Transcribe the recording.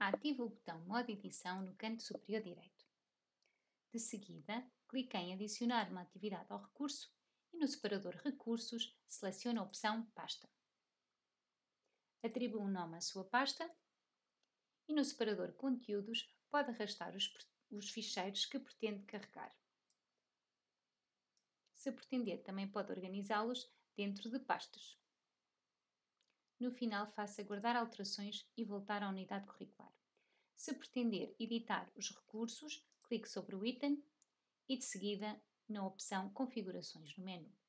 Ative o botão Modo Edição no canto superior direito. De seguida, clique em Adicionar uma atividade ao recurso e no separador Recursos, selecione a opção Pasta. Atribua um nome à sua pasta e no separador Conteúdos pode arrastar os ficheiros que pretende carregar. Se pretender, também pode organizá-los dentro de pastas. No final, faça guardar alterações e voltar à unidade curricular. Se pretender editar os recursos, clique sobre o item e, de seguida, na opção Configurações no menu.